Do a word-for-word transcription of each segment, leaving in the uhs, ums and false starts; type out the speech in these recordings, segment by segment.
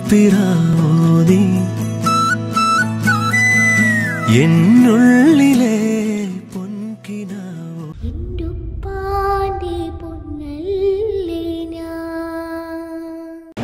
പൂത്തിരാവോതി എന്നുള്ളിലെ പൊൻകിനാവോ എന്റുപ്പാന്റെ പൊന്നല്ലേ ഞാൻ.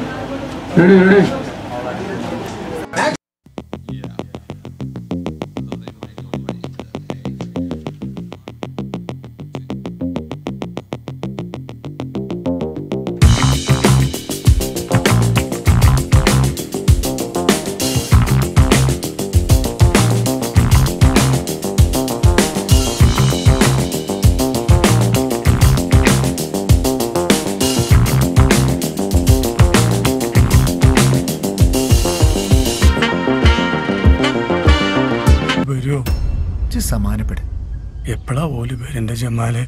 സമാനപ്പെടും എപ്പോഴാ പോലും പേരെന്റെ ജമാല്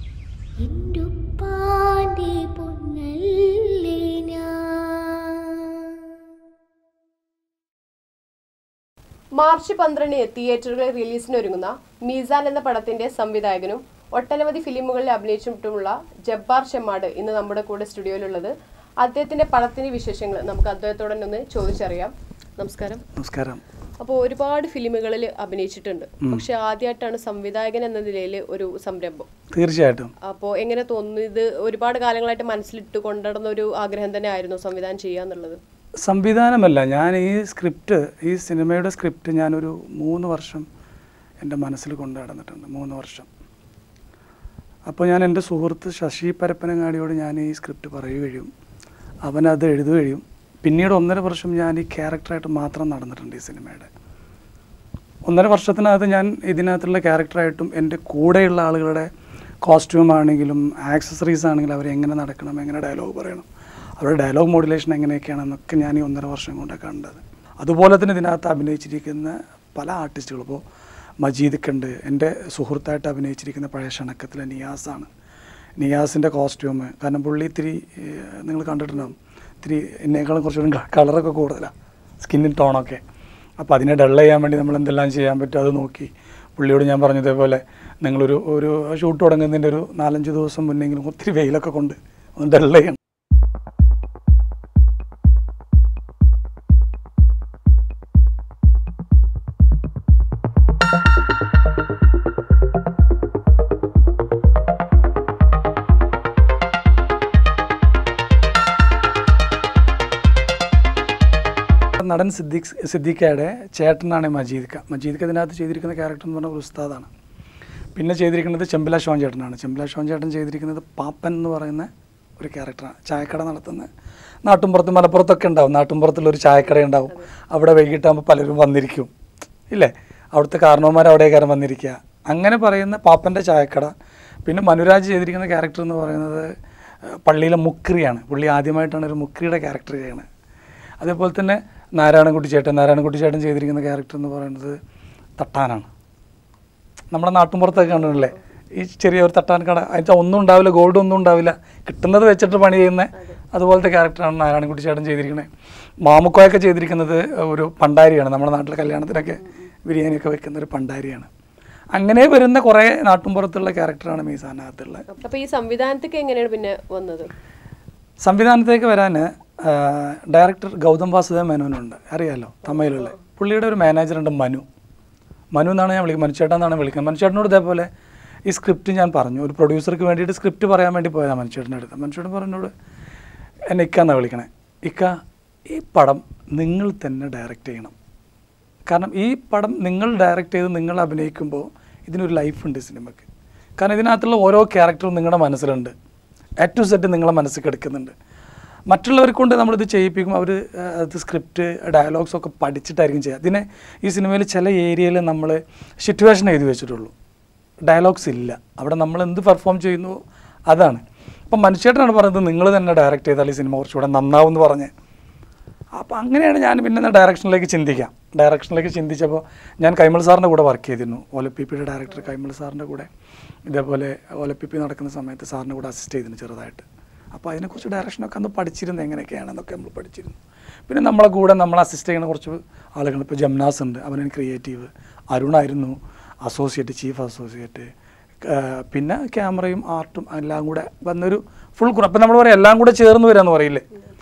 മാർച്ച് പന്ത്രണ്ടിന് തിയേറ്ററുകളിൽ റിലീസിനൊരുങ്ങുന്ന മീസാൻ എന്ന പടത്തിന്റെ സംവിധായകനും ഒട്ടനവധി ഫിലിമുകളിൽ അഭിനയിച്ചിട്ടുമുള്ള ജബ്ബാർ ചെമ്മാട് ഇന്ന് നമ്മുടെ കൂടെ സ്റ്റുഡിയോയിലുള്ളത്. അദ്ദേഹത്തിന്റെ പടത്തിന്റെ വിശേഷങ്ങൾ നമുക്ക് അദ്ദേഹത്തോടെ ഒന്ന് ചോദിച്ചറിയാം. നമസ്കാരം. നമസ്കാരം. അപ്പോൾ ഒരുപാട് ഫിലിമുകളിൽ അഭിനയിച്ചിട്ടുണ്ട്, പക്ഷെ ആദ്യമായിട്ടാണ് സംവിധായകൻ എന്ന നിലയിൽ ഒരു സംരംഭം. തീർച്ചയായിട്ടും. അപ്പോൾ എങ്ങനെ തോന്നുന്നു? ഇത് ഒരുപാട് കാലങ്ങളായിട്ട് മനസ്സിലിട്ട് കൊണ്ടുനടന്ന ഒരു ആഗ്രഹം തന്നെ ആയിരുന്നു സംവിധാനം ചെയ്യാന്നുള്ളത്? സംവിധാനമല്ല, ഞാൻ ഈ സ്ക്രിപ്റ്റ് ഈ സിനിമയുടെ സ്ക്രിപ്റ്റ് ഞാനൊരു മൂന്ന് വർഷം എൻ്റെ മനസ്സിൽ കൊണ്ടു നടന്നിട്ടുണ്ട്. മൂന്ന് വർഷം. അപ്പോൾ ഞാൻ എൻ്റെ സുഹൃത്ത് ശശി പരപ്പനങ്ങാടിയോട് ഞാൻ ഈ സ്ക്രിപ്റ്റ് പറയുകയും അവനത് എഴുതുകയും പിന്നീട് ഒന്നര വർഷം ഞാൻ ഈ ക്യാരക്ടറായിട്ട് മാത്രം നടന്നിട്ടുണ്ട്. ഈ സിനിമയുടെ ഒന്നര വർഷത്തിനകത്ത് ഞാൻ ഇതിനകത്തുള്ള ക്യാരക്ടറായിട്ടും എൻ്റെ കൂടെയുള്ള ആളുകളുടെ കോസ്റ്റ്യൂം ആണെങ്കിലും ആക്സസറീസ് ആണെങ്കിലും അവരെങ്ങനെ നടക്കണം, എങ്ങനെ ഡയലോഗ് പറയണം, അവരുടെ ഡയലോഗ് മോഡുലേഷൻ എങ്ങനെയൊക്കെയാണെന്നൊക്കെ ഞാൻ ഈ ഒന്നര വർഷം കൊണ്ട് കണ്ടത്. അതുപോലെ തന്നെ ഇതിനകത്ത് അഭിനയിച്ചിരിക്കുന്ന പല ആർട്ടിസ്റ്റുകളും, ഇപ്പോൾ മജീദൊക്കെ ഉണ്ട്, എൻ്റെ സുഹൃത്തായിട്ട് അഭിനയിച്ചിരിക്കുന്ന പഴയ ക്ഷണക്കത്തിലെ നിയാസാണ്. നിയാസിൻ്റെ കോസ്റ്റ്യൂം, കാരണം പുള്ളി ഇത്തിരി നിങ്ങൾ കണ്ടിട്ടുണ്ടാകും, ഇത്തിരി എന്നേക്കാളും കുറച്ചുകൂടി കളറൊക്കെ കൂടുതലാണ്, സ്കിന്നിൻ ടോണൊക്കെ. അപ്പോൾ അതിനെ ഡൾ ചെയ്യാൻ വേണ്ടി നമ്മൾ എന്തെല്ലാം ചെയ്യാൻ പറ്റും അത് നോക്കി പുള്ളിയോട് ഞാൻ പറഞ്ഞതേപോലെ നിങ്ങളൊരു ഒരു ഷൂട്ട് തുടങ്ങുന്നതിൻ്റെ ഒരു നാലഞ്ച് ദിവസം മുന്നെങ്കിലും ഒത്തിരി വെയിലൊക്കെ കൊണ്ട് ഒന്ന് ഡൾ ചെയ്യണം. നടൻ സിദ്ദീഖ് സിദ്ദീഖയുടെ ചേട്ടനാണ് മജീദ്ക്ക. മജീദ്ക്ക ഇതിനകത്ത് ചെയ്തിരിക്കുന്ന ക്യാരക്ടർ എന്ന് പറഞ്ഞാൽ ഒരു ഉസ്താദാണ്. പിന്നെ ചെയ്തിരിക്കുന്നത് ചെമ്പില ഷോൺ ചേട്ടനാണ്. ചെമ്പില ഷോൺ ചേട്ടൻ ചെയ്തിരിക്കുന്നത് പാപ്പൻ എന്ന് പറയുന്ന ഒരു ക്യാരക്ടറാണ്. ചായക്കട നടത്തുന്ന, നാട്ടുംപുറത്ത് മലപ്പുറത്തൊക്കെ ഉണ്ടാവും, നാട്ടുംപുറത്തുള്ളൊരു ചായക്കട ഉണ്ടാവും. അവിടെ വൈകിട്ടാകുമ്പോൾ പലരും വന്നിരിക്കും ഇല്ലേ, അവിടുത്തെ കാരണവന്മാർ അവിടേക്കാരം വന്നിരിക്കുക, അങ്ങനെ പറയുന്ന പാപ്പൻ്റെ ചായക്കട. പിന്നെ മനുരാജ് ചെയ്തിരിക്കുന്ന ക്യാരക്ടർ എന്ന് പറയുന്നത് പള്ളിയിലെ മുക്രിയാണ്. പുള്ളി ആദ്യമായിട്ടാണ് ഒരു മുക്രിയുടെ ക്യാരക്ടർ ചെയ്യുന്നത്. അതേപോലെ തന്നെ നാരായണൻകുട്ടി ചേട്ടൻ നാരായണൻകുട്ടി ചേട്ടൻ ചെയ്തിരിക്കുന്ന ക്യാരക്ടർ എന്ന് പറയുന്നത് തട്ടാനാണ്. നമ്മുടെ നാട്ടുമ്പുറത്തൊക്കെ കണ്ടിട്ടില്ലേ ഈ ചെറിയൊരു തട്ടാൻ കട, അതിൻ്റെ ഒന്നും ഉണ്ടാവില്ല, ഗോൾഡ് ഒന്നും ഉണ്ടാവില്ല, കിട്ടുന്നത് വെച്ചിട്ട് പണി ചെയ്യുന്ന അതുപോലത്തെ ക്യാരക്ടറാണ് നാരായണൻകുട്ടി ചേട്ടൻ ചെയ്തിരിക്കുന്നത്. മാമുക്കോയൊക്കെ ചെയ്തിരിക്കുന്നത് ഒരു പണ്ടാരിയാണ്, നമ്മുടെ നാട്ടിലെ കല്യാണത്തിനൊക്കെ ബിരിയാണിയൊക്കെ വെക്കുന്ന ഒരു പണ്ടാരിയാണ്. അങ്ങനെ വരുന്ന കുറേ നാട്ടുമ്പുറത്തുള്ള ക്യാരക്ടറാണ് മീസാനകത്തുള്ളത്. അപ്പോൾ ഈ സംവിധാനത്തേക്ക് എങ്ങനെയാണ് പിന്നെ വന്നത്? സംവിധാനത്തേക്ക് വരാൻ ഡയറക്ടർ ഗൗതം വാസുദേവ മേനോനുണ്ട്, അറിയാമല്ലോ, തമിഴിലുള്ള. പുള്ളിയുടെ ഒരു മാനേജറുണ്ട് മനു. മനു എന്നാണ് ഞാൻ വിളിക്കുന്നത്, മനുച്ചേട്ടൻ എന്നാണ് വിളിക്കുന്നത്. മനുച്ചേട്ടനോട് ഇതേപോലെ ഈ സ്ക്രിപ്റ്റ് ഞാൻ പറഞ്ഞു, ഒരു പ്രൊഡ്യൂസർക്ക് വേണ്ടിയിട്ട് സ്ക്രിപ്റ്റ് പറയാൻ വേണ്ടി പോയതാണ് മനുച്ചേട്ടൻ്റെ അടുത്ത്. മനുച്ചേട്ടൻ പറഞ്ഞോട് എന്നെ ഇക്ക എന്നാണ് വിളിക്കണേ, ഇക്ക ഈ പടം നിങ്ങൾ തന്നെ ഡയറക്റ്റ് ചെയ്യണം, കാരണം ഈ പടം നിങ്ങൾ ഡയറക്റ്റ് ചെയ്ത് നിങ്ങൾ അഭിനയിക്കുമ്പോൾ ഇതിനൊരു ലൈഫുണ്ട് സിനിമയ്ക്ക്. കാരണം ഇതിനകത്തുള്ള ഓരോ ക്യാരക്ടറും നിങ്ങളുടെ മനസ്സിലുണ്ട്, എ ടു സെറ്റ് നിങ്ങളെ മനസ്സിൽ കിടക്കുന്നുണ്ട്. മറ്റുള്ളവരെ കൊണ്ട് നമ്മളിത് ചെയ്യിപ്പിക്കുമ്പോൾ അവർ അത് സ്ക്രിപ്റ്റ് ഡയലോഗ്സ് ഒക്കെ പഠിച്ചിട്ടായിരിക്കും ചെയ്യുക. ഇതിനെ ഈ സിനിമയിൽ ചില ഏരിയയിൽ നമ്മൾ സിറ്റുവേഷൻ എഴുതി വെച്ചിട്ടുള്ളൂ, ഡയലോഗ്സ് ഇല്ല. അവിടെ നമ്മൾ എന്ത് പെർഫോം ചെയ്യുന്നു അതാണ്. അപ്പം മനുഷ്യനാണ് പറഞ്ഞത് നിങ്ങൾ തന്നെ ഡയറക്റ്റ് ചെയ്താൽ ഈ സിനിമ കുറച്ചുകൂടെ നന്നാവും എന്ന് പറഞ്ഞ്. അപ്പോൾ അങ്ങനെയാണ് ഞാൻ പിന്നെ ഡയറക്ഷനിലേക്ക് ചിന്തിക്കാം. ഡയറക്ഷനിലേക്ക് ചിന്തിച്ചപ്പോൾ ഞാൻ കൈമൾ സാറിൻ്റെ കൂടെ വർക്ക് ചെയ്തിരുന്നു. ഓലപ്പിപ്പിയുടെ ഡയറക്ടർ കൈമൾ സാറിൻ്റെ കൂടെ ഇതേപോലെ ഓലപ്പിപ്പി നടക്കുന്ന സമയത്ത് സാറിൻ്റെ കൂടെ അസിസ്റ്റ് ചെയ്തിരുന്നു ചെറുതായിട്ട്. അപ്പോൾ അതിനെക്കുറിച്ച് ഡയറക്ഷനൊക്കെ അന്ന് പഠിച്ചിരുന്നു, എങ്ങനെയൊക്കെയാണെന്നൊക്കെ നമ്മൾ പഠിച്ചിരുന്നു. പിന്നെ നമ്മളെ കൂടെ നമ്മൾ അസിസ്റ്റ് ചെയ്യുന്ന കുറച്ച് ആളുകൾ, ഇപ്പോൾ ജംനാസ് ഉണ്ട്, അവനാണ് ക്രിയേറ്റീവ്, അരുണായിരുന്നു അസോസിയേറ്റ്, ചീഫ് അസോസിയേറ്റ്, പിന്നെ ക്യാമറയും ആർട്ടും എല്ലാം കൂടെ വന്നൊരു ഫുൾ കുറ. അപ്പം നമ്മൾ പറയാം എല്ലാം കൂടെ ചേർന്ന് വരാമെന്ന് പറയില്ലേ,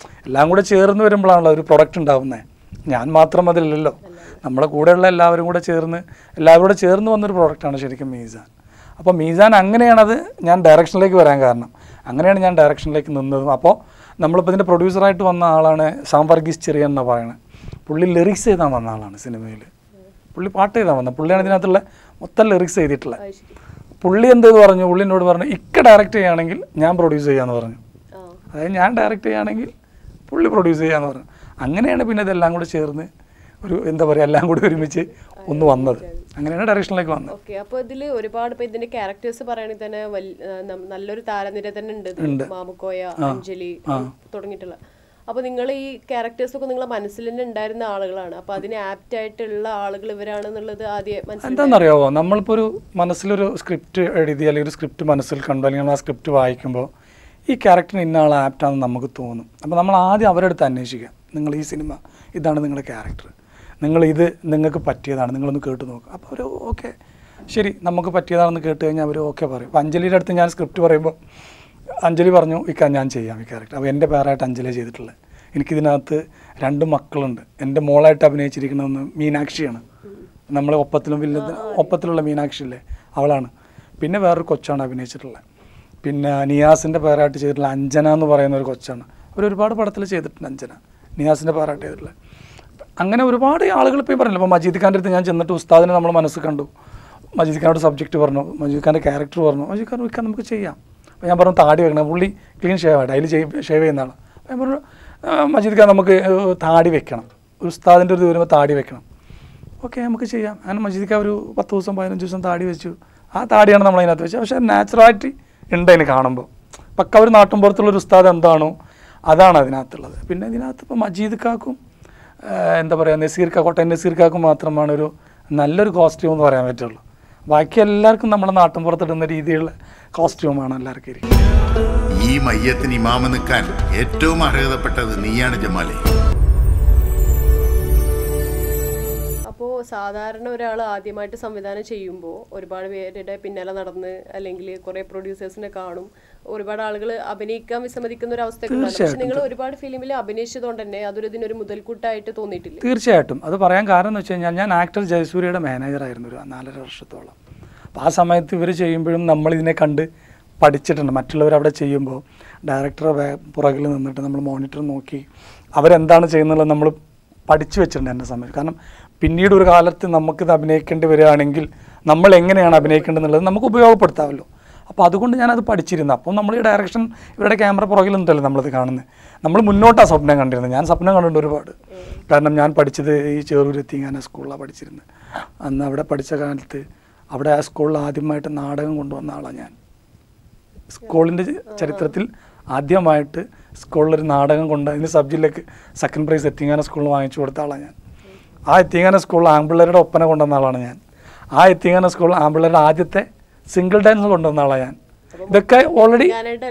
എല്ലാം കൂടെ ചേർന്ന് വരുമ്പോഴാണല്ലോ ഒരു പ്രൊഡക്റ്റ് ഉണ്ടാകുന്നത്. ഞാൻ മാത്രം അതിലല്ലോ, നമ്മളെ കൂടെയുള്ള എല്ലാവരും കൂടെ ചേർന്ന് എല്ലാവരും കൂടെ ചേർന്ന് വന്നൊരു പ്രൊഡക്റ്റാണ് ശരിക്കും മീസാൻ. അപ്പോൾ മീസാൻ അങ്ങനെയാണത് ഞാൻ ഡയറക്ഷനിലേക്ക് വരാൻ കാരണം. അങ്ങനെയാണ് ഞാൻ ഡയറക്ഷനിലേക്ക് നിന്നതും. അപ്പോൾ നമ്മളിപ്പോൾ ഇതിൻ്റെ പ്രൊഡ്യൂസറായിട്ട് വന്ന ആളാണ് സാം വർഗീസ് ചെറിയൻ എന്ന് പറയുന്നത്. പുള്ളി ലിറിക്സ് എഴുതാൻ വന്ന ആളാണ് സിനിമയിൽ. പുള്ളി പാട്ട് എഴുതാൻ വന്നത്, പുള്ളിയാണ് ഇതിനകത്തുള്ള മൊത്തം ലിറിക്സ് എഴുതിയിട്ടുള്ളത്. പുള്ളി എന്തെന്ന് പറഞ്ഞു, പുള്ളി എന്നോട് പറഞ്ഞു ഇക്ക ഡയറക്റ്റ് ചെയ്യുകയാണെങ്കിൽ ഞാൻ പ്രൊഡ്യൂസ് ചെയ്യാമെന്ന് പറഞ്ഞു. അതായത് ഞാൻ ഡയറക്റ്റ് ചെയ്യുകയാണെങ്കിൽ പുള്ളി പ്രൊഡ്യൂസ് ചെയ്യാമെന്ന് പറഞ്ഞു. അങ്ങനെയാണ് പിന്നെ ഇതെല്ലാം കൂടെ ചേർന്ന് ഒരു എന്താ പറയുക എല്ലാം കൂടി ഒരുമിച്ച് ഒന്ന് വന്നത്. അങ്ങനെയാണ് ഡയറക്ഷനിലേക്ക് വന്നത്. ഓക്കെ, അപ്പോൾ ഇതിൽ ഒരുപാട് ഇപ്പൊ ഇതിന്റെ ക്യാരക്ടേഴ്സ് പറയുകയാണെങ്കിൽ തന്നെ നല്ലൊരു താരനിര തന്നെ ഉണ്ട്. മാമുക്കോയ, അഞ്ജലി തുടങ്ങിയിട്ടുള്ള. അപ്പൊ നിങ്ങൾ ഈ ക്യാരക്ടേഴ്സ് ഒക്കെ നിങ്ങളെ മനസ്സിൽ തന്നെ ഉണ്ടായിരുന്ന ആളുകളാണ്. അപ്പൊ അതിന് ആപ്റ്റ് ആയിട്ടുള്ള ആളുകൾ ഇവരാണെന്നുള്ളത് ആദ്യം മനസ്സിലായി. എന്താണെന്നറിയാവോ, നമ്മളിപ്പോൾ ഒരു മനസ്സിലൊരു സ്ക്രിപ്റ്റ് എഴുതി അല്ലെങ്കിൽ ഒരു സ്ക്രിപ്റ്റ് മനസ്സിൽ കണ്ടു അല്ലെങ്കിൽ ആ സ്ക്രിപ്റ്റ് വായിക്കുമ്പോൾ ഈ ക്യാരക്ടറിന് ഇന്ന ആൾ ആപ്റ്റാണെന്ന് നമുക്ക് തോന്നും. അപ്പോൾ നമ്മൾ ആദ്യം അവരുടെ അടുത്ത് അന്വേഷിക്കാം, നിങ്ങൾ ഈ സിനിമ ഇതാണ് നിങ്ങളുടെ ക്യാരക്ടർ, നിങ്ങൾ ഇത് നിങ്ങൾക്ക് പറ്റിയതാണ്, നിങ്ങളൊന്ന് കേട്ട് നോക്കുക. അപ്പോൾ അവർ ഓക്കെ ശരി നമുക്ക് പറ്റിയതാണെന്ന് കേട്ട് കഴിഞ്ഞാൽ അവർ ഓക്കെ പറയും. അപ്പോൾ അഞ്ജലിയുടെ അടുത്ത് ഞാൻ സ്ക്രിപ്റ്റ് പറയുമ്പോൾ അഞ്ജലി പറഞ്ഞു ഇക്ക ഞാൻ ചെയ്യാം ഈ ക്യാരക്ടർ. അപ്പോൾ എൻ്റെ പേരായിട്ട് അഞ്ജലി ചെയ്തിട്ടുള്ളത്. എനിക്കിതിനകത്ത് രണ്ട് മക്കളുണ്ട്. എൻ്റെ മോളായിട്ട് അഭിനയിച്ചിരിക്കുന്നതെന്ന് മീനാക്ഷിയാണ്, നമ്മൾ ഒപ്പത്തിലും വില്ലത്തിൽ ഒപ്പത്തിലുള്ള മീനാക്ഷി ഇല്ലേ അവളാണ്. പിന്നെ വേറൊരു കൊച്ചാണ് അഭിനയിച്ചിട്ടുള്ളത്. പിന്നെ നിയാസിൻ്റെ പേരായിട്ട് ചെയ്തിട്ടുള്ള അഞ്ജന എന്ന് പറയുന്ന ഒരു കൊച്ചാണ്. അവർ ഒരുപാട് പടത്തിൽ ചെയ്തിട്ടുണ്ട് അഞ്ജന, നിയാസിൻ്റെ പേരായിട്ട് ചെയ്തിട്ടുള്ളത്. അങ്ങനെ ഒരുപാട് ആളുകൾ ഇപ്പോൾ പറഞ്ഞില്ല. അപ്പോൾ മജീദ് ഖാൻ്റെ അടുത്ത് ഞാൻ ചെന്നിട്ട് ഉസ്താദിനെ നമ്മൾ മനസ്സിൽ കണ്ടു. മജീദ് ഖാനോട് സബ്ജക്റ്റ് പറഞ്ഞു, മജീദ് ഖാൻ്റെ ക്യാരക്ടർ പറഞ്ഞു. മജീദ് ഖാൻ വിൽക്കാൻ നമുക്ക് ചെയ്യാം. അപ്പോൾ ഞാൻ പറഞ്ഞു താടി വെക്കണം. പുള്ളി ക്ലീൻ ഷേവ് ആയിട്ട് അതിൽ ചെയ് ഷേവ് ചെയ്യുന്നതാണ്. അപ്പോൾ ഞാൻ പറഞ്ഞു മജീദ് ഖാൻ നമുക്ക് താടി വെക്കണം, ഒരു ഉസ്താദിൻ്റെ ഒരു ഇത് വരുമ്പോൾ താടി വെക്കണം. ഓക്കെ നമുക്ക് ചെയ്യാം. അങ്ങനെ മജീദ് ഖാൻ ഒരു പത്ത് ദിവസം പതിനഞ്ച് ദിവസം താടി വെച്ചു. ആ താടിയാണ് നമ്മൾ അതിനകത്ത് വെച്ചത്. പക്ഷേ നാച്ചുറാലിറ്റി ഉണ്ട് അതിന് കാണുമ്പോൾ. പക്ക ഒരു നാട്ടും പുറത്തുള്ളൊരു ഉസ്താദ് എന്താണോ അതാണ് അതിനകത്തുള്ളത്. പിന്നെ ഇതിനകത്ത് ഇപ്പോൾ മജീദ് ഖാക്കും എന്താ പറയുക നസീർ ഖാ കോട്ടയം നസീർ ഖാക്കും മാത്രമാണ് ഒരു നല്ലൊരു കോസ്റ്റ്യൂം എന്ന് പറയാൻ പറ്റുള്ളൂ. ബാക്കി എല്ലാവർക്കും നമ്മുടെ നാട്ടും പുറത്തിടുന്ന രീതിയിലുള്ള കോസ്റ്റ്യൂമാണ് എല്ലാവർക്കും ഇരിക്കുന്നത്. ഈ മയ്യത്തിന് ഇമാമ നിൽക്കാൻ ഏറ്റവും അർഹതപ്പെട്ടത് നീയാണ് ജമാലേ. അപ്പോൾ സാധാരണ ഒരാൾ ആദ്യമായിട്ട് സംവിധാനം ചെയ്യുമ്പോൾ ഒരുപാട് പേരുടെ പിന്നാലെ നടന്ന് അല്ലെങ്കിൽ കുറേ പ്രൊഡ്യൂസേഴ്സിനെ കാണും, ഒരുപാട് ആളുകൾ അഭിനയിക്കാൻ വിസമ്മതിക്കുന്ന ഒരു അവസ്ഥയൊക്കെ ഉണ്ടാകും. പക്ഷെ നിങ്ങൾ ഒരുപാട് ഫിലിമിൽ അഭിനയിച്ചതുകൊണ്ട് തന്നെ അതൊരു ഇതിനൊരു മുതൽക്കൂട്ടായിട്ട് തോന്നിയിട്ടില്ല? തീർച്ചയായിട്ടും. അത് പറയാൻ കാരണം എന്ന് വെച്ച് കഴിഞ്ഞാൽ ഞാൻ ആക്ടർ ജയസൂര്യയുടെ മാനേജറായിരുന്നു ഒരു നാലര വർഷത്തോളം. അപ്പോൾ ആ സമയത്ത് ഇവർ ചെയ്യുമ്പോഴും നമ്മളിതിനെ കണ്ട് പഠിച്ചിട്ടുണ്ട്. മറ്റുള്ളവർ അവിടെ ചെയ്യുമ്പോൾ ഡയറക്ടറെ പുറകിൽ നിന്നിട്ട് നമ്മൾ മോണിറ്റർ നോക്കി അവരെന്താണ് ചെയ്യുന്നത് നമ്മൾ പഠിച്ചു വെച്ചിട്ടുണ്ട് എൻ്റെ സമയത്ത്. കാരണം പിന്നീട് ഒരു കാലത്ത് നമുക്കിത് അഭിനയിക്കേണ്ടി വരികയാണെങ്കിൽ നമ്മൾ എങ്ങനെയാണ് അഭിനയിക്കേണ്ടതെന്നുള്ളത് നമുക്ക് ഉപയോഗപ്പെടുത്താമല്ലോ. അപ്പോൾ അതുകൊണ്ട് ഞാനത് പഠിച്ചിരുന്നു. അപ്പം നമ്മൾ ഈ ഡയറക്ഷൻ ഇവരുടെ ക്യാമറ പുറകിൽ നിന്നല്ലേ നമ്മളത് കാണുന്നത്. നമ്മൾ മുന്നോട്ടാണ് സ്വപ്നം കണ്ടിരുന്നത്. ഞാൻ സ്വപ്നം കണ്ടിട്ടുണ്ട് ഒരുപാട്. കാരണം ഞാൻ പഠിച്ചത് ഈ ചെറൂർ എത്തിങ്ങാന സ്കൂളിലാണ് പഠിച്ചിരുന്നത്. അന്ന് അവിടെ പഠിച്ച കാലത്ത് അവിടെ ആ സ്കൂളിൽ ആദ്യമായിട്ട് നാടകം കൊണ്ടുവന്ന ആളാണ് ഞാൻ. സ്കൂളിൻ്റെ ചരിത്രത്തിൽ ആദ്യമായിട്ട് സ്കൂളിലൊരു നാടകം കൊണ്ട് അതിന് സബ് ജില്ലക്ക് സെക്കൻഡ് പ്രൈസ് എത്തിങ്ങാന സ്കൂളിൽ വാങ്ങിച്ചു കൊടുത്ത ആളാണ് ഞാൻ. ആ എത്തിങ്ങാന സ്കൂളിൽ ആൺപിള്ളേരുടെ ഒപ്പന കൊണ്ടുവന്ന ആളാണ് ഞാൻ. ആ എത്തിങ്ങാന സ്കൂളിൽ ആൺപിള്ളേരുടെ ആദ്യത്തെ സിംഗിൾ ഡാൻസ് കൊണ്ടുവന്ന ആളാണ് ഞാൻ. ഇതൊക്കെ ഓൾറെഡി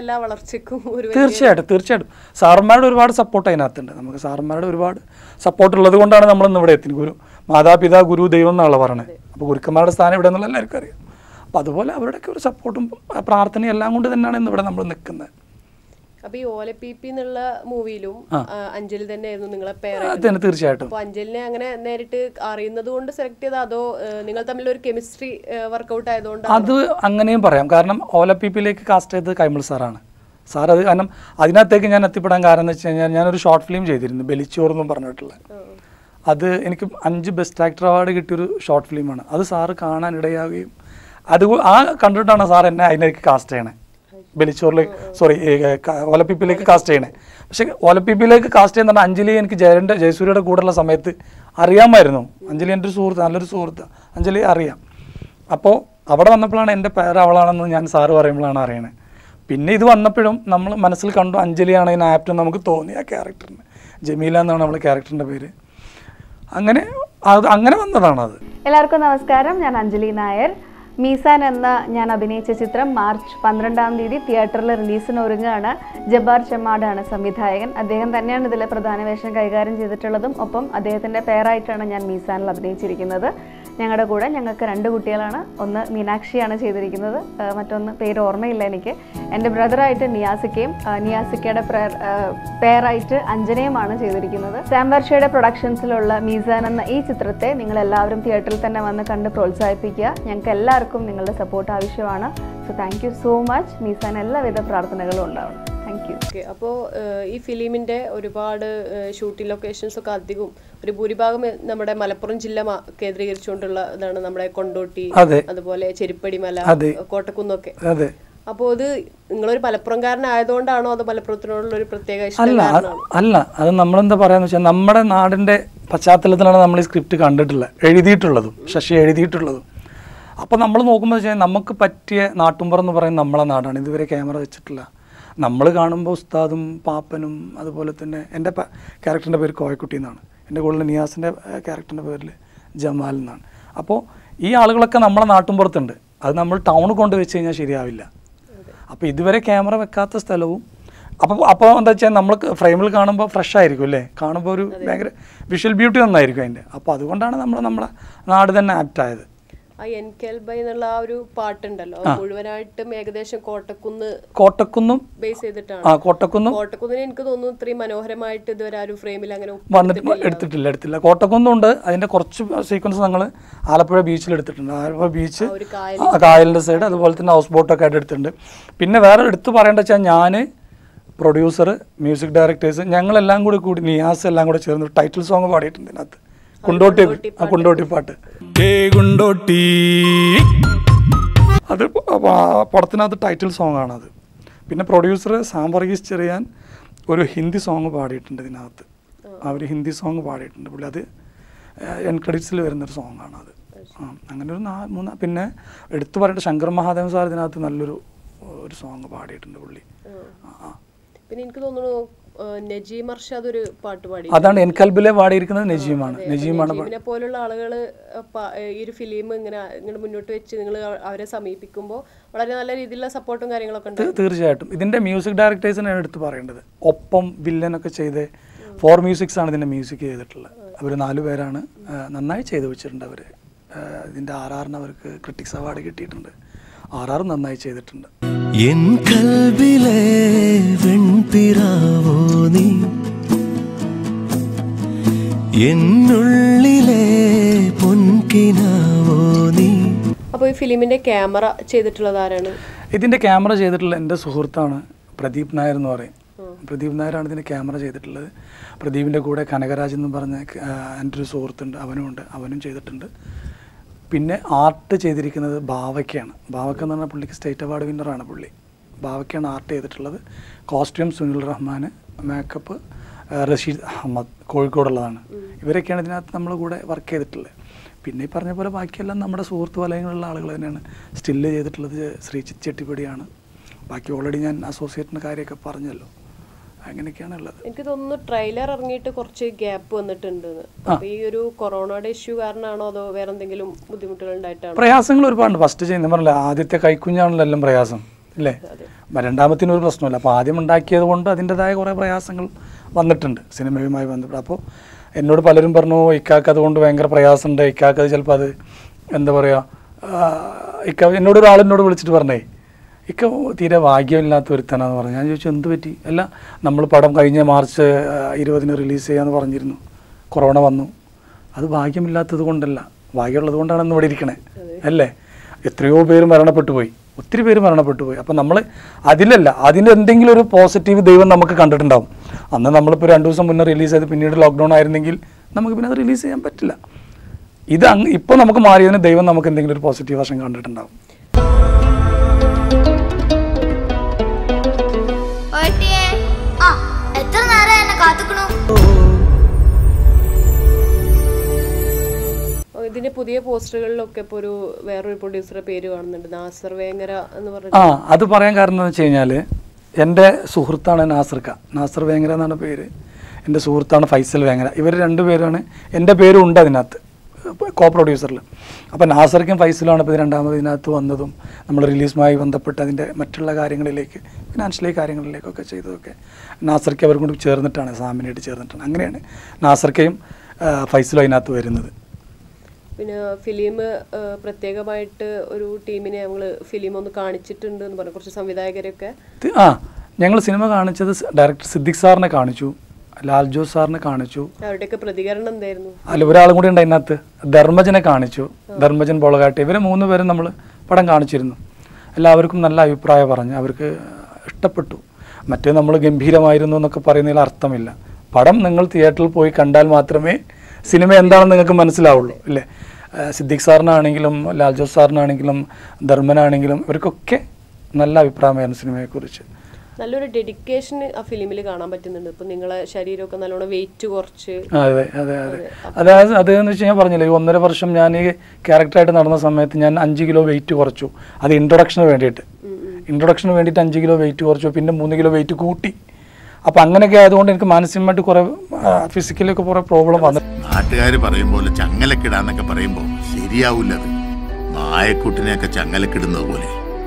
തീർച്ചയായിട്ടും തീർച്ചയായിട്ടും സാറന്മാരുടെ ഒരുപാട് സപ്പോർട്ട് അതിനകത്തുണ്ട്. നമുക്ക് സാറന്മാരുടെ ഒരുപാട് സപ്പോർട്ട് ഉള്ളത് കൊണ്ടാണ് നമ്മളിന്ന് ഇവിടെ എത്തി. ഗുരു മാതാപിതാ ഗുരു ദൈവം എന്നാണല്ലോ പറയണത്. അപ്പോൾ ഗുരുക്കന്മാരുടെ സ്ഥാനം ഇവിടെ എന്നുള്ള എല്ലാവർക്കും അറിയാം. അപ്പോൾ അതുപോലെ അവരുടെയൊക്കെ ഒരു സപ്പോർട്ടും പ്രാർത്ഥനയും എല്ലാം കൊണ്ട് തന്നെയാണ് ഇന്ന് ഇവിടെ നമ്മൾ നിൽക്കുന്നത്. അപ്പൊ ഈ ഓലപ്പിപ്പി എന്നുള്ള മൂവിയിലും അഞ്ജലി തന്നെയായിരുന്നു നിങ്ങളെ പേര്? തീർച്ചയായിട്ടും. അപ്പൊ അഞ്ജലിനെ അങ്ങനെ നേരിട്ട് അറിയുന്നത് കൊണ്ട് സെലക്ട് ചെയ്ത അതോ നിങ്ങൾ തമ്മിൽ ഒരു കെമിസ്ട്രി വർക്കൗട്ട് ആയതുകൊണ്ട്? അത് അങ്ങനെയും പറയാം. കാരണം ഓലപ്പിപ്പിയിലേക്ക് കാസ്റ്റ് ചെയ്തത് കൈമൾ സാറാണ്. സാർ അത് കാരണം അതിനകത്തേക്ക് ഞാൻ എത്തിപ്പെടാൻ കാരണം എന്ന് വെച്ച് കഴിഞ്ഞാൽ ഞാനൊരു ഷോർട്ട് ഫിലിം ചെയ്തിരുന്നു ബലിച്ചോർ എന്നും പറഞ്ഞിട്ടുള്ള. അത് എനിക്ക് അഞ്ച് ബെസ്റ്റ് ആക്ടർ അവാർഡ് കിട്ടിയൊരു ഷോർട്ട് ഫിലിമാണ്. അത് സാറ് കാണാൻ ഇടയാവുകയും അത് ആ കണ്ടിട്ടാണ് സാർ എന്നെ അതിലേക്ക് കാസ്റ്റ് ചെയ്യണേ. ബലിച്ചോറിലേക്ക് സോറി ഓലപ്പിപ്പിയിലേക്ക് കാസ്റ്റ് ചെയ്യണേ. പക്ഷേ ഓലപ്പിപ്പിയിലേക്ക് കാസ്റ്റ് ചെയ്യുന്ന അഞ്ജലി എനിക്ക് ജയൻ്റെ ജയസൂര്യയുടെ കൂടെയുള്ള സമയത്ത് അറിയാമായിരുന്നു. അഞ്ജലി എൻ്റെ ഒരു സുഹൃത്ത്, നല്ലൊരു സുഹൃത്ത്. അഞ്ജലി അറിയാം. അപ്പോൾ അവിടെ വന്നപ്പോഴാണ് എൻ്റെ പേര് അവളാണെന്ന് ഞാൻ സാറ് പറയുമ്പോഴാണ് അറിയണേ. പിന്നെ ഇത് വന്നപ്പോഴും നമ്മൾ മനസ്സിൽ കണ്ടു അഞ്ജലിയാണ് ഇതിന് ആപ്റ്റ് നമുക്ക് തോന്നി. ആ ക്യാരക്ടറിന് ജമീല എന്നാണ് അവളുടെ ക്യാരക്ടറിൻ്റെ പേര്. അങ്ങനെ അത് അങ്ങനെ വന്നതാണത്. എല്ലാവർക്കും നമസ്കാരം. ഞാൻ അഞ്ജലി നായർ. മീസാൻ എന്ന ഞാൻ അഭിനയിച്ച ചിത്രം മാർച്ച് പന്ത്രണ്ടാം തീയതി തിയേറ്ററിൽ റിലീസിന് ഒരുങ്ങുകയാണ്. ജബ്ബാർ ചെമ്മാടാണ് സംവിധായകൻ. അദ്ദേഹം തന്നെയാണ് ഇതിലെ പ്രധാന വേഷം കൈകാര്യം ചെയ്തിട്ടുള്ളതും. ഒപ്പം അദ്ദേഹത്തിൻ്റെ പേരായിട്ടാണ് ഞാൻ മീസാനിൽ അഭിനയിച്ചിരിക്കുന്നത്. ഞങ്ങളുടെ കൂടെ. ഞങ്ങൾക്ക് രണ്ട് കുട്ടികളാണ്. ഒന്ന് മീനാക്ഷിയാണ് ചെയ്തിരിക്കുന്നത്, മറ്റൊന്ന് പേര് ഓർമ്മയില്ല എനിക്ക്. എൻ്റെ ബ്രദറായിട്ട് നിയാസിക്കയും നിയാസിക്കയുടെ പേരായിട്ട് അഞ്ജനയുമാണ് ചെയ്തിരിക്കുന്നത്. സാം വർഷയുടെ പ്രൊഡക്ഷൻസിലുള്ള മീസാൻ എന്ന ഈ ചിത്രത്തെ നിങ്ങളെല്ലാവരും തിയേറ്ററിൽ തന്നെ വന്ന് കണ്ട് പ്രോത്സാഹിപ്പിക്കുക. ഞങ്ങൾക്ക് എല്ലാവർക്കും നിങ്ങളുടെ സപ്പോർട്ട് ആവശ്യമാണ്. So thank you so much. Meesan എല്ലാവിധ പ്രാർത്ഥനകളും ഉണ്ടാവണം. Thank you. ഓക്കെ, അപ്പോൾ ഈ ഫിലിമിൻ്റെ ഒരുപാട് ഷൂട്ടിംഗ് ലൊക്കേഷൻസ് ഒക്കെ അധികവും ഒരു ഭൂരിഭാഗം നമ്മുടെ മലപ്പുറം ജില്ല കേന്ദ്രീകരിച്ചുകൊണ്ടുള്ള ഇതാണ്. നമ്മുടെ കൊണ്ടോട്ടി, അതുപോലെ ചെരിപ്പടിമല, കോട്ടക്കുന്നൊക്കെ. അപ്പോൾ ഇത് നിങ്ങളൊരു മലപ്പുറംകാരനായതുകൊണ്ടാണോ അതോ മലപ്പുറത്തിനോടുള്ള ഒരു പ്രത്യേക ഇഷ്ടം? അല്ല അല്ല അത് നമ്മളെന്താ പറയാന്ന് വെച്ചാൽ നമ്മുടെ നാടിൻ്റെ പശ്ചാത്തലത്തിലാണ് നമ്മൾ ഈ സ്ക്രിപ്റ്റ് കണ്ടിട്ടുള്ളത്, എഴുതിയിട്ടുള്ളതും ശശി എഴുതിയിട്ടുള്ളതും. അപ്പോൾ നമ്മൾ നോക്കുമ്പോൾ വെച്ചാൽ നമുക്ക് പറ്റിയ നാട്ടുമ്പുറം എന്ന് പറയുന്നത് നമ്മളെ നാടാണ്. ഇതുവരെ ക്യാമറ വെച്ചിട്ടില്ല. നമ്മൾ കാണുമ്പോൾ ഉസ്താദും പാപ്പനും അതുപോലെ തന്നെ എൻ്റെ ക്യാരക്ടറിൻ്റെ പേര് കോയക്കുട്ടി എന്നാണ്, എൻ്റെ കൂടുതൽ നിയാസിൻ്റെ ക്യാരക്ടറിൻ്റെ പേരിൽ ജമാൽ എന്നാണ്. അപ്പോൾ ഈ ആളുകളൊക്കെ നമ്മളെ നാട്ടുമ്പുറത്തുണ്ട്. അത് നമ്മൾ ടൗണിൽ കൊണ്ട് വെച്ച് കഴിഞ്ഞാൽ ശരിയാവില്ല. അപ്പോൾ ഇതുവരെ ക്യാമറ വെക്കാത്ത സ്ഥലവും അപ്പോൾ അപ്പോൾ എന്താ വെച്ചാൽ നമ്മൾ ഫ്രെയിമിൽ കാണുമ്പോൾ ഫ്രഷ് ആയിരിക്കും അല്ലേ, കാണുമ്പോൾ ഒരു ഭയങ്കര വിഷ്വൽ ബ്യൂട്ടി നന്നായിരിക്കും അതിൻ്റെ. അപ്പോൾ അതുകൊണ്ടാണ് നമ്മൾ നമ്മുടെ നാട് തന്നെ ആപ്റ്റായത്. ആ എൻ കെൽ ബൈ എന്നുള്ള ആ ഒരു പാട്ടുണ്ടല്ലോ, മുഴുവനായിട്ടും ഏകദേശം കോട്ടക്കുന്ന് കോട്ടക്കുന്നും ബേസ് ചെയ്തിട്ടാണ്. ആ കോട്ടക്കുന്നും കോട്ടക്കുന്നിന് എനിക്ക് തോന്നുന്നു ഇത്രയും മനോഹരമായിട്ട് ഇതുവരെ ആ ഒരു ഫ്രെയിമിൽ അങ്ങനെ വന്നിട്ട് എടുത്തിട്ടില്ല എടുത്തില്ല കോട്ടക്കുന്നുണ്ട്. അതിൻ്റെ കുറച്ച് സീക്വൻസ് ഞങ്ങൾ ആലപ്പുഴ ബീച്ചിൽ എടുത്തിട്ടുണ്ട്. ആലപ്പുഴ ബീച്ച് കായലിൻ്റെ സൈഡ്, അതുപോലെ തന്നെ ഹൗസ് ബോട്ടൊക്കെ ആയിട്ട് എടുത്തിട്ടുണ്ട്. പിന്നെ വേറെ എടുത്ത് പറയേണ്ട വെച്ചാൽ ഞാൻ, പ്രൊഡ്യൂസർ, മ്യൂസിക് ഡയറക്ടേഴ്സ്, ഞങ്ങളെല്ലാം കൂടി കൂടി നിയാസ് എല്ലാം കൂടെ ചേർന്ന് ടൈറ്റിൽ സോങ് പാടിയിട്ടുണ്ട് ഇതിനകത്ത്. കുണ്ടോട്ടി ആ കുണ്ടോട്ടി പാട്ട് അത് പടത്തിനകത്ത് ടൈറ്റിൽ സോങ് ആണത്. പിന്നെ പ്രൊഡ്യൂസർ സാം വർഗീസ് ചെറിയാൻ ഒരു ഹിന്ദി സോങ് പാടിയിട്ടുണ്ട് ഇതിനകത്ത്. അവർ ഹിന്ദി സോങ് പാടിയിട്ടുണ്ട് പുള്ളി. അത് എൻ ക്രെഡിറ്റ്സിൽ വരുന്നൊരു സോങ്ങാണ് അത്. ആ അങ്ങനെ ഒരു നാല് മൂന്ന്. പിന്നെ എടുത്തു പറയേണ്ട ശങ്കർ മഹാദേവൻ സാർ ഇതിനകത്ത് നല്ലൊരു ഒരു സോങ് പാടിയിട്ടുണ്ട് പുള്ളി. ആ പിന്നെ എനിക്ക് തോന്നുന്നു നജീം അർഷാദ് ഒരു പാട്ട് പാടി. അതാണ് എൻ കൽബിലെ പാടിയിരിക്കുന്നത് നജീമാണ്. നജീമാണ് പോലുള്ള ആളുകൾ ഈ ഒരു ഫിലിം ഇങ്ങനെ ഇങ്ങനെ മുന്നോട്ട് വെച്ച് നിങ്ങൾ അവരെ സമീപിക്കുമ്പോൾ വളരെ നല്ല രീതിയിലുള്ള സപ്പോർട്ടും കാര്യങ്ങളൊക്കെ ഉണ്ട്. തീർച്ചയായിട്ടും. ഇതിന്റെ മ്യൂസിക് ഡയറക്ടേഴ്സിനാണ് എടുത്ത് പറയേണ്ടത്. ഒപ്പം വില്ലനൊക്കെ ചെയ്ത് ഫോർ മ്യൂസിക്സ് ആണ് ഇതിന്റെ മ്യൂസിക് ചെയ്തിട്ടുള്ളത്. അവർ നാലു പേരാണ് നന്നായി ചെയ്തു വെച്ചിട്ടുണ്ട്. അവർ ഇതിന്റെ ആർ ആറിന് അവർക്ക് ക്രിട്ടിക്സ് അവാർഡ് കിട്ടിയിട്ടുണ്ട്. ആർ ആറും നന്നായി ചെയ്തിട്ടുണ്ട്. എൻ കൽബിലെ വെൺപിറാവോ നീ, എന്നുള്ളിലെ പൊൻകിനാവോ നീ. അപ്പോൾ ഈ ഫിലിമിന്റെ ക്യാമറ ചെയ്തിട്ടുള്ളത് ആരാണ്? ഇതിന്റെ ക്യാമറ ചെയ്തിട്ടുള്ള എൻ്റെ സുഹൃത്താണ് പ്രദീപ് നായർ എന്ന് പറയും. പ്രദീപ് നായരാണ് ഇതിൻ്റെ ക്യാമറ ചെയ്തിട്ടുള്ളത്. പ്രദീപിൻ്റെ കൂടെ കനകരാജ് എന്ന് പറഞ്ഞ എൻ്റെ ഒരു സുഹൃത്തുണ്ട്, അവനും ഉണ്ട്, അവനും ചെയ്തിട്ടുണ്ട്. പിന്നെ ആർട്ട് ചെയ്തിരിക്കുന്നത് ഭാവയ്ക്കാണ്. ഭാവയ്ക്ക എന്ന് പറഞ്ഞാൽ പുള്ളിക്ക് സ്റ്റേറ്റ് അവാർഡ് വിന്നറാണ് പുള്ളി. ഭാവയ്ക്കാണ് ആർട്ട് ചെയ്തിട്ടുള്ളത്. കോസ്റ്റ്യൂം സുനിൽ റഹ്മാൻ, മേക്കപ്പ് റഷീദ് അഹമ്മദ് കോഴിക്കോടുള്ളതാണ്. ഇവരൊക്കെയാണ് ഇതിനകത്ത് നമ്മൾ കൂടെ വർക്ക് ചെയ്തിട്ടുള്ളത്. പിന്നെ ഈ പറഞ്ഞ പോലെ ബാക്കിയെല്ലാം നമ്മുടെ സുഹൃത്ത് വലയങ്ങളുള്ള ആളുകൾ തന്നെയാണ്. സ്റ്റില്ല് ചെയ്തിട്ടുള്ളത് ശ്രീജിത്ത് ചെട്ടിപ്പടിയാണ്. ബാക്കി ഓൾറെഡി ഞാൻ അസോസിയേറ്റിൻ്റെ കാര്യമൊക്കെ പറഞ്ഞല്ലോ. അങ്ങനെയൊക്കെയാണ് ഉള്ളത്. എനിക്ക് തോന്നുന്നു ട്രെയിലർ ഇറങ്ങിയിട്ട് കുറച്ച് ഗ്യാപ്പ് വന്നിട്ടുണ്ട്. അപ്പോൾ ഈ ഒരു കൊറോണയുടെ ഇഷ്യൂ കാരണമാണോ അതോ വേറെ എന്തെങ്കിലും ബുദ്ധിമുട്ടുകൾ ഉണ്ടായിട്ടാണോ? പ്രയാസങ്ങൾ ഒരുപാടുണ്ട്. ഫസ്റ്റ് ചെയ്യുന്ന പറഞ്ഞില്ല, ആദ്യത്തെ കൈക്കുഞ്ഞാണല്ലോ എല്ലാം പ്രയാസം അല്ലേ. രണ്ടാമത്തിനൊരു പ്രശ്നമില്ല. അപ്പോൾ ആദ്യം ഉണ്ടാക്കിയത് കൊണ്ട് അതിൻ്റെതായ കുറേ പ്രയാസങ്ങൾ വന്നിട്ടുണ്ട് സിനിമയുമായി ബന്ധപ്പെട്ട്. അപ്പോൾ എന്നോട് പലരും പറഞ്ഞു ഇക്കാക്ക് അതുകൊണ്ട് ഭയങ്കര പ്രയാസമുണ്ട്, ഇക്കാക്ക് അത് ചിലപ്പോൾ അത് എന്താ പറയുക, ഇക്ക എന്നോടൊരാളെന്നോട് വിളിച്ചിട്ട് പറഞ്ഞേ ഇക്ക തീരെ ഭാഗ്യമില്ലാത്ത ഒരുത്തനാന്ന് പറഞ്ഞു. ഞാൻ ചോദിച്ചു എന്ത് പറ്റി? അല്ല, നമ്മൾ പടം കഴിഞ്ഞ മാർച്ച് ഇരുപതിന് റിലീസ് ചെയ്യാമെന്ന് പറഞ്ഞിരുന്നു, കൊറോണ വന്നു. അത് ഭാഗ്യമില്ലാത്തത് കൊണ്ടല്ല, ഭാഗ്യമുള്ളത് കൊണ്ടാണ് ഇന്ന് ഇവിടെ ഇരിക്കണേ അല്ലേ. എത്രയോ പേര് മരണപ്പെട്ടു പോയി, ഒത്തിരി പേര് മരണപ്പെട്ടു പോയി. അപ്പം നമ്മൾ അതിലല്ല, അതിൻ്റെ എന്തെങ്കിലും ഒരു പോസിറ്റീവ് ദൈവം നമുക്ക് കണ്ടിട്ടുണ്ടാവും. അന്ന് നമ്മളിപ്പോൾ രണ്ട് ദിവസം മുന്നേ റിലീസ് ചെയ്ത് പിന്നീട് ലോക്ക്ഡൗൺ ആയിരുന്നെങ്കിൽ നമുക്ക് പിന്നെ അത് റിലീസ് ചെയ്യാൻ പറ്റില്ല. ഇത് അങ്ങ് ഇപ്പോൾ നമുക്ക് മാറിയതിന് ദൈവം നമുക്ക് എന്തെങ്കിലും ഒരു പോസിറ്റീവ് വശം കണ്ടിട്ടുണ്ടാവും. ഇതിന്റെ പുതിയ പോസ്റ്ററുകളിലൊക്കെ ഇപ്പോൾ ഒരു വേറൊരു പ്രൊഡ്യൂസറുടെ പേര് കാണുന്നുണ്ട്, നാസർ വേങ്ങര എന്ന് പറഞ്ഞു. ആ അത് പറയാൻ കാരണം എന്ന് വെച്ച് കഴിഞ്ഞാൽ എൻ്റെ സുഹൃത്താണ് നാസർക്ക. നാസർ വേങ്ങര എന്നാണ് പേര്. എൻ്റെ സുഹൃത്താണ് ഫൈസൽ വേങ്ങര. ഇവർ രണ്ടുപേരാണ്. എൻ്റെ പേരും ഉണ്ട് അതിനകത്ത്, കോ പ്രൊഡ്യൂസറിൽ. അപ്പോൾ നാസർക്കും ഫൈസലുമാണ് ഇപ്പോൾ ഇത് രണ്ടാമത് ഇതിനകത്ത് വന്നതും നമ്മൾ റിലീസുമായി ബന്ധപ്പെട്ട് അതിൻ്റെ മറ്റുള്ള കാര്യങ്ങളിലേക്ക്, ഫിനാൻഷ്യലി കാര്യങ്ങളിലേക്കൊക്കെ ചെയ്തതൊക്കെ നാസർക്ക അവർ കൊണ്ട് ചേർന്നിട്ടാണ്, സാമിനായിട്ട് ചേർന്നിട്ടാണ്. അങ്ങനെയാണ് നാസർക്കയും ഫൈസലും അതിനകത്ത് വരുന്നത്. പിന്നെ ഫിലിം പ്രത്യേകമായിട്ട് ഒരു ടീമിനെ ഞങ്ങൾ ഫിലിം ഒന്ന് കാണിച്ചിട്ടുണ്ട് എന്ന് പറഞ്ഞു, കുറച്ച് സംവിധായകരൊക്കെ. ആ, ഞങ്ങൾ സിനിമ കാണിച്ചത് ഡയറക്ടർ സിദ്ദിഖ് സാറിനെ കാണിച്ചു, ലാൽ ജോസ് സാറിനെ കാണിച്ചു. അവരുടെയൊക്കെ പ്രതികരണം എന്തായിരുന്നു? അല്ല, ഒരാളും കൂടി ഉണ്ട് അതിനകത്ത്, ധർമ്മജനെ കാണിച്ചു, ധർമ്മജൻ ബോളകാട്ടി. ഇവരെ മൂന്ന് പേരും നമ്മൾ പടം കാണിച്ചിരുന്നു. എല്ലാവർക്കും നല്ല അഭിപ്രായം പറഞ്ഞു, അവർക്ക് ഇഷ്ടപ്പെട്ടു. മറ്റേ നമ്മൾ ഗംഭീരമായിരുന്നു എന്നൊക്കെ പറയുന്നതിൽ അർത്ഥമില്ല. പടം നിങ്ങൾ തിയേറ്ററിൽ പോയി കണ്ടാൽ മാത്രമേ സിനിമ എന്താണെന്ന് നിങ്ങൾക്ക് മനസ്സിലാവുള്ളൂ, ഇല്ലേ? സിദ്ദിഖ് സാറിനാണെങ്കിലും ലാൽ ജോസ് സാറിനാണെങ്കിലും ധർമ്മനാണെങ്കിലും ഇവർക്കൊക്കെ നല്ല അഭിപ്രായമായിരുന്നു സിനിമയെക്കുറിച്ച്. നല്ലൊരു ഡെഡിക്കേഷൻ ആ ഫിലിമിൽ കാണാൻ പറ്റുന്നുണ്ട്. ഇപ്പം നിങ്ങളെ ശരീരമൊക്കെ നല്ലോണം വെയിറ്റ് കുറച്ച്. അതെ അതെ അതെ അതായത് അതെന്ന് വെച്ച് ഞാൻ പറഞ്ഞില്ലേ, ഈ ഒന്നര വർഷം ഞാൻ ഈ ക്യാരക്ടറായിട്ട് നടന്ന സമയത്ത് ഞാൻ അഞ്ച് കിലോ വെയിറ്റ് കുറച്ചു. അത് ഇൻട്രൊഡക്ഷന് വേണ്ടിയിട്ട് ഇൻട്രൊഡക്ഷന് വേണ്ടിയിട്ട് അഞ്ച് കിലോ വെയിറ്റ് കുറച്ചു, പിന്നെ മൂന്ന് കിലോ വെയിറ്റ് കൂട്ടി. അപ്പം അങ്ങനെയൊക്കെ ആയതുകൊണ്ട് എനിക്ക് മാനസികമായിട്ട് കുറേ ഫിസിക്കലൊക്കെ കുറേ പ്രോബ്ലം വന്നു. നാട്ടുകാർ പറയുമ്പോൾ ചങ്ങലക്കിടാന്നൊക്കെ പറയുമ്പോൾ ശരിയാവില്ലത്. നായക്കുട്ടിനെയൊക്കെ ചങ്ങലക്കിടുന്നത് പോലെ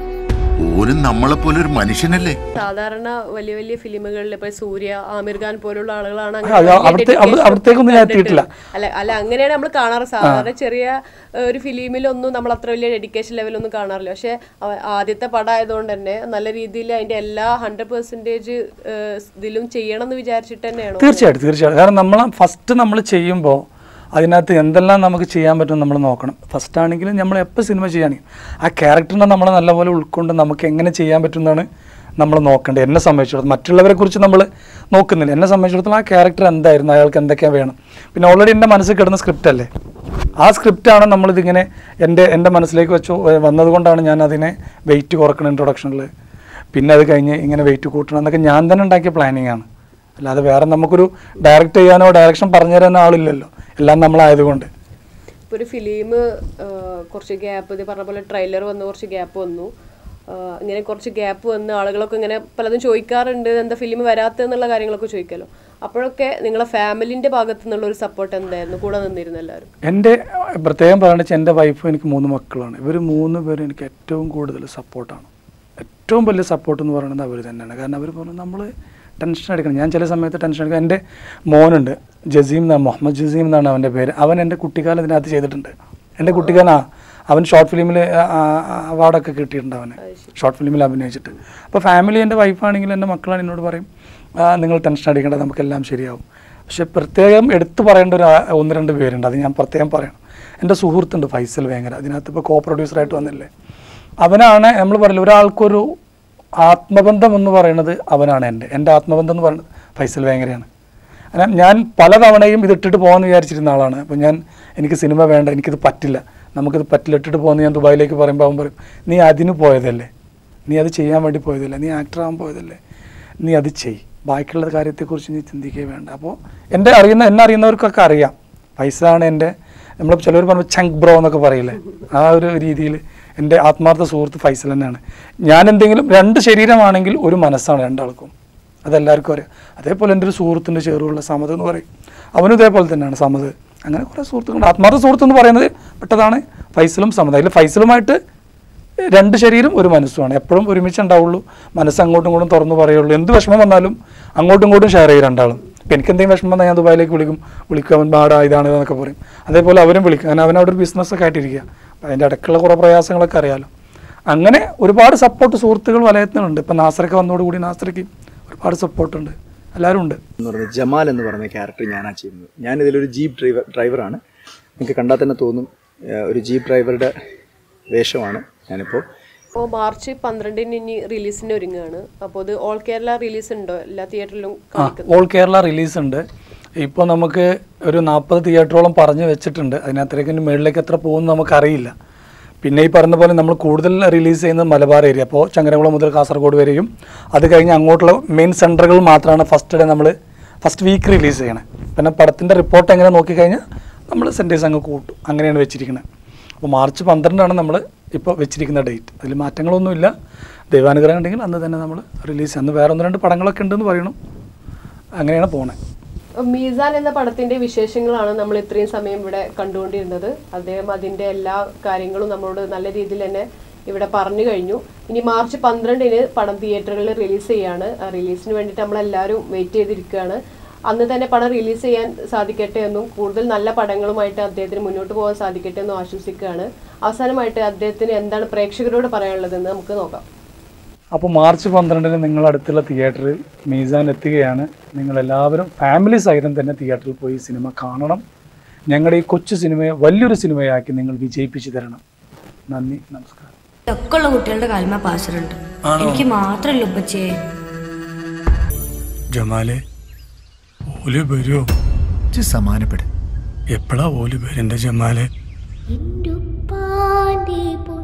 ഓരും നമ്മളെ പോലെ ഒരു മനുഷ്യനല്ലേ. സാധാരണ വലിയ വലിയ ഫിലിമുകളിൽ ഇപ്പൊ സൂര്യ, ആമിർ ഖാൻ പോലുള്ള ആളുകളാണ് അവിടത്തേക്കൊന്നും ഞാൻ എത്തിയിട്ടില്ല. അല്ല അല്ല അങ്ങനെയാണ് നമ്മൾ കാണാറ്. സാധാരണ ചെറിയ ഒരു ഫിലിമിലൊന്നും നമ്മൾ അത്ര വലിയ ഡെഡിക്കേഷൻ ലെവലൊന്നും കാണാറില്ല. പക്ഷെ ആദ്യത്തെ പടം ആയതുകൊണ്ട് തന്നെ നല്ല രീതിയിൽ അതിന്റെ എല്ലാ ഹൺഡ്രഡ് പെർസെന്റേജ് ഇതിലും ചെയ്യണം എന്ന് വിചാരിച്ചിട്ട് തന്നെയാണ്. തീർച്ചയായിട്ടും തീർച്ചയായിട്ടും കാരണം നമ്മൾ ഫസ്റ്റ് നമ്മൾ ചെയ്യുമ്പോൾ അതിനകത്ത് എന്തെല്ലാം നമുക്ക് ചെയ്യാൻ പറ്റും നമ്മൾ നോക്കണം. ഫസ്റ്റ് ആണെങ്കിലും നമ്മൾ എപ്പോൾ സിനിമ ചെയ്യുകയാണെങ്കിൽ ആ ക്യാരക്ടറിനെ നമ്മൾ നല്ലപോലെ ഉൾക്കൊണ്ട് നമുക്ക് എങ്ങനെ ചെയ്യാൻ പറ്റുമെന്നാണ് നമ്മൾ നോക്കേണ്ടത്. എന്നെ സംബന്ധിച്ചിടത്തോളം മറ്റുള്ളവരെ കുറിച്ച് നമ്മൾ നോക്കുന്നില്ല. എന്നെ സംബന്ധിച്ചിടത്തോളം ആ ക്യാരക്ടർ എന്തായിരുന്നു, അയാൾക്ക് എന്തൊക്കെയാണ് വേണം. പിന്നെ ഓൾറെഡി എൻ്റെ മനസ്സിൽ കിടന്ന സ്ക്രിപ്റ്റ് അല്ലേ, ആ സ്ക്രിപ്റ്റാണ് നമ്മളിതിങ്ങനെ എൻ്റെ എൻ്റെ മനസ്സിലേക്ക് വെച്ചു വന്നതുകൊണ്ടാണ് ഞാൻ അതിനെ വെയിറ്റ് കുറക്കണം ഇൻട്രൊഡക്ഷനിൽ. പിന്നെ അത് കഴിഞ്ഞ് ഇങ്ങനെ വെയിറ്റ് കൂട്ടണം എന്നൊക്കെ ഞാൻ തന്നെ ഉണ്ടാക്കിയ പ്ലാനിങ് ആണ്. അല്ലാതെ വേറെ നമുക്കൊരു ഡയറക്റ്റ് ചെയ്യാനോ ഡയറക്ഷൻ പറഞ്ഞു തരാനോ ആളില്ലല്ലോ, എല്ലാം നമ്മളായതുകൊണ്ട്. ഇപ്പോൾ ഒരു ഫിലിം കുറച്ച് ഗ്യാപ്പ്, ഇത് പറഞ്ഞ പോലെ ട്രെയിലർ വന്ന് കുറച്ച് ഗ്യാപ്പ് വന്നു, ഇങ്ങനെ കുറച്ച് ഗ്യാപ്പ് വന്ന് ആളുകളൊക്കെ ഇങ്ങനെ പലതും ചോദിക്കാറുണ്ട്, എന്താ ഫിലിം വരാത്തെന്നുള്ള കാര്യങ്ങളൊക്കെ ചോദിക്കാമല്ലോ. അപ്പോഴൊക്കെ നിങ്ങളെ ഫാമിലിൻ്റെ ഭാഗത്തു നിന്നുള്ള ഒരു സപ്പോർട്ട് എന്തായിരുന്നു, കൂടെ നിന്നിരുന്നു എല്ലാവരും? എൻ്റെ പ്രത്യേകം പറയുന്നത് വെച്ചാൽ എൻ്റെ വൈഫും എനിക്ക് മൂന്ന് മക്കളാണ്. ഇവർ മൂന്ന് പേരും എനിക്ക് ഏറ്റവും കൂടുതൽ സപ്പോർട്ടാണ്. ഏറ്റവും വലിയ സപ്പോർട്ട് എന്ന് പറയുന്നത് അവർ തന്നെയാണ്. കാരണം അവർ പറഞ്ഞു നമ്മൾ ടെൻഷൻ അടിക്കണം. ഞാൻ ചില സമയത്ത് ടെൻഷൻ അടിക്കണം. എൻ്റെ മോനുണ്ട് ജസീം എന്നാണ്, മുഹമ്മദ് ജസീം എന്നാണ് അവൻ്റെ പേര്. അവൻ എൻ്റെ കുട്ടിക്കാലം ഇതിനകത്ത് ചെയ്തിട്ടുണ്ട്. എൻ്റെ കുട്ടിക്കാലം ആ അവൻ ഷോർട്ട് ഫിലിമിൽ അവാർഡൊക്കെ കിട്ടിയിട്ടുണ്ട് അവന്, ഷോർട്ട് ഫിലിമിൽ അഭിനയിച്ചിട്ട്. അപ്പോൾ ഫാമിലി, എൻ്റെ വൈഫാണെങ്കിലും എൻ്റെ മക്കളാണ് എന്നോട് പറയും നിങ്ങൾ ടെൻഷൻ അടിക്കേണ്ട, നമുക്കെല്ലാം ശരിയാവും. പക്ഷെ പ്രത്യേകം എടുത്തു പറയേണ്ട ഒരു ഒന്ന് രണ്ട് പേരുണ്ട്, അത് ഞാൻ പ്രത്യേകം പറയണം. എൻ്റെ സുഹൃത്തുണ്ട് ഫൈസൽ വേങ്ങര, അതിനകത്ത് ഇപ്പോൾ കോ പ്രൊഡ്യൂസറായിട്ട് വന്നില്ലേ. അവനാണ് നമ്മൾ പറയില്ല ഒരാൾക്കൊരു ആത്മബന്ധം എന്ന് പറയുന്നത് അവനാണ്. എൻ്റെ എൻ്റെ ആത്മബന്ധം എന്ന് പറയുന്നത് ഫൈസൽ വേങ്ങരയാണ്. ഞാൻ പലതവണയും ഇതിട്ടിട്ട് പോകാമെന്ന് വിചാരിച്ചിരുന്ന ആളാണ്. അപ്പോൾ ഞാൻ എനിക്ക് സിനിമ വേണ്ട, എനിക്കിത് പറ്റില്ല, നമുക്കിത് പറ്റില്ല, ഇട്ടിട്ട് പോകുന്ന ഞാൻ ദുബായിലേക്ക് പറയുമ്പോൾ അവൻ പറയും നീ അതിന് പോയതല്ലേ, നീ അത് ചെയ്യാൻ വേണ്ടി പോയതല്ലേ, നീ ആക്ടറാകാൻ പോയതല്ലേ, നീ അത് ചെയ്, ബാക്കിയുള്ള കാര്യത്തെക്കുറിച്ച് നീ ചിന്തിക്കുകയേ വേണ്ട. അപ്പോൾ എൻ്റെ അറിയുന്ന എന്നെ അറിയുന്നവർക്കൊക്കെ അറിയാം ഫൈസലാണ് എൻ്റെ, നമ്മൾ ചിലവർ പറയുമ്പോൾ ചങ്ക് ബ്രോ എന്നൊക്കെ പറയില്ലേ, ആ ഒരു രീതിയിൽ എൻ്റെ ആത്മാർത്ഥ സുഹൃത്ത് ഫൈസൽ തന്നെയാണ്. ഞാൻ എന്തെങ്കിലും രണ്ട് ശരീരമാണെങ്കിൽ ഒരു മനസ്സാണ് രണ്ടാൾക്കും, അതെല്ലാവർക്കും അറിയാം. അതേപോലെ എൻ്റെ ഒരു സുഹൃത്തിൻ്റെ ചേർവുള്ള സമത് എന്ന് പറയും, അവനും ഇതേപോലെ തന്നെയാണ് സമത്. അങ്ങനെ കുറേ സുഹൃത്തുക്കളുണ്ട്. ആത്മാർത്ഥ സുഹൃത്ത് എന്ന് പറയുന്നത് പെട്ടതാണ് ഫൈസലും സമത്. അതിൽ ഫൈസലുമായിട്ട് രണ്ട് ശരീരം ഒരു മനസ്സുമാണ്, എപ്പോഴും ഒരുമിച്ച് ഉണ്ടാവുള്ളൂ. മനസ്സ് അങ്ങോട്ടും ഇങ്ങോട്ടും തുറന്നു പറയുള്ളൂ. എന്ത് വിഷമം വന്നാലും അങ്ങോട്ടും ഇങ്ങോട്ടും ഷെയർ ചെയ്യും രണ്ടാളും. ഇപ്പം എനിക്ക് എന്തെങ്കിലും വിഷമം വന്നാൽ ഞാൻ ദുബായിലേക്ക് വിളിക്കും, വിളിക്കും അവൻ ബാടാ ഇതാണ് എന്നൊക്കെ പറയും. അതേപോലെ അവരും വിളിക്കും, കാരണം അവൻ അവിടെ ഒരു ബിസിനസ്സൊക്കെ ആയിട്ടിരിക്കുക. അപ്പം അതിൻ്റെ ഇടയ്ക്കുള്ള കുറേ പ്രയാസങ്ങളൊക്കെ അറിയാമല്ലോ. അങ്ങനെ ഒരുപാട് സപ്പോർട്ട് സുഹൃത്തുക്കൾ വലയത്തിനുണ്ട്. ഇപ്പം നാസറൊക്കെ വന്നതോടുകൂടി നാസറയ്ക്ക് ഒരുപാട് സപ്പോർട്ടുണ്ട്, എല്ലാവരും ഉണ്ട്. എന്ന് പറയുന്നത് ജമാൽ എന്ന് പറയുന്ന ക്യാരക്ടർ ഞാനാണ് ചെയ്യുന്നത്. ഞാനിതിലൊരു ജീപ്പ് ഡ്രൈവർ ഡ്രൈവറാണ്. നിങ്ങൾക്ക് കണ്ടാൽ തന്നെ തോന്നും ഒരു ജീപ്പ് ഡ്രൈവറുടെ വേഷമാണ് ഞാനിപ്പോൾ. ഇപ്പോൾ മാർച്ച് പന്ത്രണ്ടിന് ഇനി റിലീസിന് ഒരുങ്ങുകയാണ്. അപ്പോൾ ഇത് ഓൾ കേരള റിലീസ് ഉണ്ടോ, എല്ലാ തിയേറ്ററിലും? ഓൾ കേരള റിലീസ് ഉണ്ട്. ഇപ്പോൾ നമുക്ക് ഒരു നാൽപ്പത് തിയേറ്ററോളം പറഞ്ഞു വെച്ചിട്ടുണ്ട്. അതിനകത്തേക്ക് മുകളിലേക്ക് എത്ര പോകുമെന്ന് നമുക്കറിയില്ല. പിന്നെ ഈ പറഞ്ഞ പോലെ നമ്മൾ കൂടുതൽ റിലീസ് ചെയ്യുന്നത് മലബാർ ഏരിയ, അപ്പോൾ ചങ്ങരകുളം മുതൽ കാസർഗോഡ് വരെയും അത് കഴിഞ്ഞ് അങ്ങോട്ടുള്ള മെയിൻ സെൻറ്ററുകൾ മാത്രമാണ് ഫസ്റ്റ് ഡേ നമ്മൾ ഫസ്റ്റ് വീക്ക് റിലീസ് ചെയ്യണേ. പിന്നെ പടത്തിൻ്റെ റിപ്പോർട്ട് എങ്ങനെ നോക്കിക്കഴിഞ്ഞാൽ നമ്മൾ സെൻറ്റേഴ്സ് അങ്ങ് കൂട്ടും, അങ്ങനെയാണ് വെച്ചിരിക്കുന്നത്. അപ്പോൾ മാർച്ച് പന്ത്രണ്ടാണ് നമ്മൾ ഇപ്പോൾ വെച്ചിരിക്കുന്ന ഡേറ്റ്. അതിൽ മാറ്റങ്ങളൊന്നുമില്ല. ദൈവാനുഗ്രഹം ഉണ്ടെങ്കിൽ അന്ന് തന്നെ നമ്മൾ റിലീസ്. അന്ന് വേറെ ഒന്ന് രണ്ട് പടങ്ങളൊക്കെ ഉണ്ടെന്ന് പറയണം. അങ്ങനെയാണ് പോണേ. മീസാൻ എന്ന പടത്തിന്റെ വിശേഷങ്ങളാണ് നമ്മൾ ഇത്രയും സമയം ഇവിടെ കണ്ടുകൊണ്ടിരുന്നത്. അദ്ദേഹം അതിന്റെ എല്ലാ കാര്യങ്ങളും നമ്മളോട് നല്ല രീതിയിൽ തന്നെ ഇവിടെ പറഞ്ഞു കഴിഞ്ഞു. ഇനി മാർച്ച് പന്ത്രണ്ടിന് പടം തിയേറ്ററുകളിൽ റിലീസ് ചെയ്യാണ്. റിലീസിന് വേണ്ടിയിട്ട് നമ്മളെല്ലാവരും വെയിറ്റ് ചെയ്തിരിക്കുകയാണ്. അന്ന് തന്നെ പടം റിലീസ് ചെയ്യാൻ സാധിക്കട്ടെ എന്നും കൂടുതൽ നല്ല പടങ്ങളുമായിട്ട് അദ്ദേഹത്തിന് മുന്നോട്ട് പോകാൻ സാധിക്കട്ടെ എന്നും ആശംസിക്കുകയാണ്. അവസാനമായിട്ട് അദ്ദേഹത്തിന് എന്താണ് പ്രേക്ഷകരോട് പറയാനുള്ളതെന്ന് നമുക്ക് നോക്കാം. അപ്പോൾ മാർച്ച് പന്ത്രണ്ടിന് നിങ്ങളടുത്തുള്ള തിയേറ്ററിൽ മീസാൻ എത്തുകയാണ്. നിങ്ങളെല്ലാവരും ഫാമിലി സഹിതം തന്നെ തിയേറ്ററിൽ പോയി സിനിമ കാണണം. ഞങ്ങളുടെ ഈ കൊച്ചു സിനിമയെ വലിയൊരു സിനിമയാക്കി നിങ്ങൾ വിജയിപ്പിച്ചു തരണം. നന്ദി, നമസ്കാരം. ഒക്കെ ഉള്ള കുട്ടികളുടെ കാലമ പാസറുണ്ട്, എനിക്ക് മാത്രമല്ല ഉപ്പച്ചേ. ജമാലെ ഓല് വരുമോ? സമാനപ്പെടും. എപ്പോഴാ ഓല് വരും? എൻ്റെ ജമാലെ എൻ്റെ ഉപ്പാൻ്റെ